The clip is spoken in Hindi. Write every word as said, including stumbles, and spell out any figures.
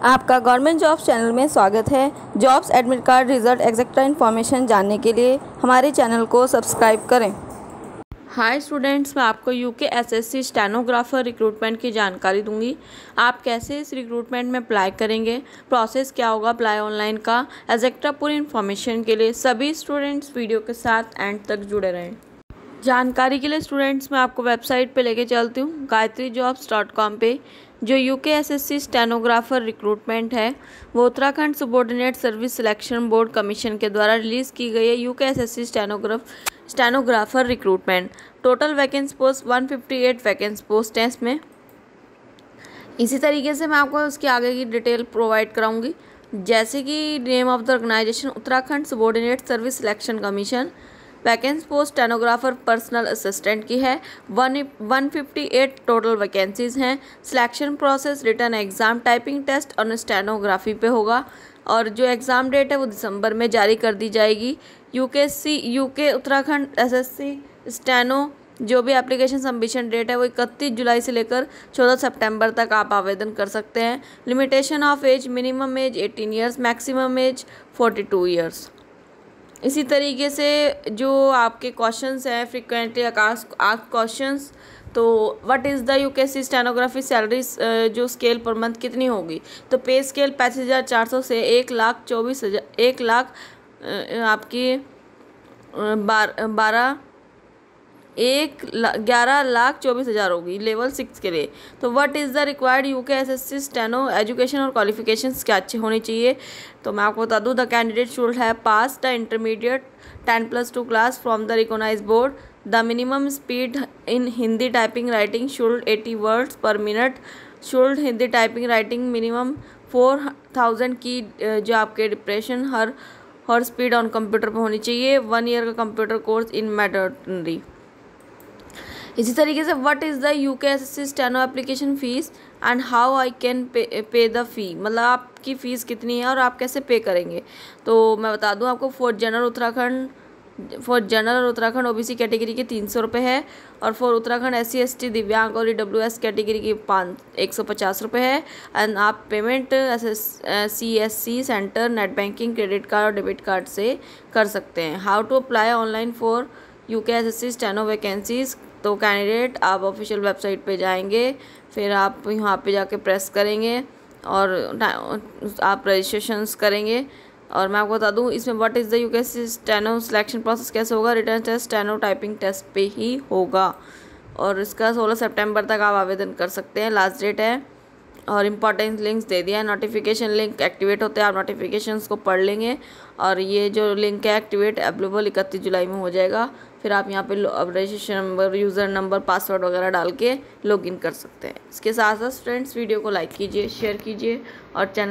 आपका गवर्नमेंट जॉब्स चैनल में स्वागत है। Jobs admit card result etcetera information जानने के लिए हमारे चैनल को सब्सक्राइब करें। हाय स्टूडेंट्स, मैं आपको यूके एसएससी स्टेनोग्राफर रिक्रूटमेंट की जानकारी दूंगी। आप कैसे इस रिक्रूटमेंट में अप्लाई करेंगे, प्रोसेस क्या होगा अप्लाई ऑनलाइन का, एक्सेट्रा पूरी इन्फॉर्मेशन के लिए सभी स्टूडेंट्स वीडियो के साथ एंड तक जुड़े रहें। जानकारी के लिए स्टूडेंट्स मैं आपको वेबसाइट पे लेके चलती हूँ, गायत्री जॉब्स डॉट कॉम पे। जो यूके एसएससी स्टेनोग्राफर रिक्रूटमेंट है वो Uttarakhand subordinate service selection board commission के द्वारा रिलीज़ की गई है। UK SSC stenograph stenographer recruitment, total vacancy post one fifty eight vacancy post है इसमें। इसी तरीके से मैं आपको उसकी आगे की डिटेल प्रोवाइड कराऊंगी, जैसे कि name of the organisation Uttarakhand subordinate service selection commission. Vacancy post stenographer personal assistant की है। One one fifty eight total vacancies हैं। Selection process written exam, typing test और स्टेनोग्राफी पे होगा, और जो एग्ज़ाम डेट है वो दिसंबर में जारी कर दी जाएगी। UKSSC UK Uttarakhand SSC steno जो भी एप्लीकेशन सबमिशन डेट है वो इकतीस जुलाई से लेकर चौदह सितंबर तक आप आवेदन कर सकते हैं। Limitation of age, minimum age eighteen years, maximum age forty two years. इसी तरीके से जो आपके क्वेश्चंस हैं फ्रिक्वेंटली आस्क्ड क्वेश्चंस, तो what is the UKSSC stenography salary जो स्केल पर मंथ कितनी होगी, तो पे स्केल पैंतीस हज़ार चार सौ से एक लाख चौबीस हज़ार एक लाख आपकी बार बारह एक ग्यारह लाख चौबीस हज़ार होगी लेवल सिक्स के लिए। तो what is the required UK SSC steno education और क्वालिफिकेशंस क्या अच्छी होनी चाहिए, तो मैं आपको बता दूँ the candidate should have pass the intermediate ten plus two class from the recognise board. The minimum speed in Hindi typing writing should eighty words per minute. Should Hindi typing writing minimum four thousand की जो आपके डिप्रेशन हर हर स्पीड ऑन कंप्यूटर पर होनी चाहिए। वन ईयर का कंप्यूटर कोर्स इन मैटरनरी। इसी तरीके से what is the UK SSC steno application fees and how I can pay pay the फ़ी, मतलब आपकी फ़ीस कितनी है और आप कैसे पे करेंगे। तो मैं बता दूं आपको, for general Uttarakhand for general Uttarakhand OBC category के तीन सौ रुपये है, और for Uttarakhand S C S T दिव्यांग और डब्ल्यू एस कैटेगरी की पाँच एक सौ पचास रुपये है। एंड आप payment S S C S C centre, net banking, credit card और डेबिट कार्ड से कर सकते हैं। How to apply online for UK SSC steno vacancies, तो कैंडिडेट आप ऑफिशियल वेबसाइट पे जाएंगे, फिर आप यहाँ पे जाके प्रेस करेंगे और आप रजिस्ट्रेशंस करेंगे। और मैं आपको बता दूँ इसमें what is the UKSSC steno selection process कैसे होगा, written test steno typing test पे ही होगा, और इसका सोलह सितंबर तक आप आवेदन कर सकते हैं, लास्ट डेट है। और इम्पॉर्टेंट लिंक्स दे दिया है, नोटिफिकेशन लिंक एक्टिवेट होते हैं, आप नोटिफिकेशंस को पढ़ लेंगे, और ये जो लिंक है एक्टिवेट अवेलेबल इकतीस जुलाई में हो जाएगा। फिर आप यहाँ पे अब registration number, user number, password वगैरह डाल के लॉगिन कर सकते हैं। इसके साथ साथ फ्रेंड्स वीडियो को लाइक कीजिए, शेयर कीजिए और चैनल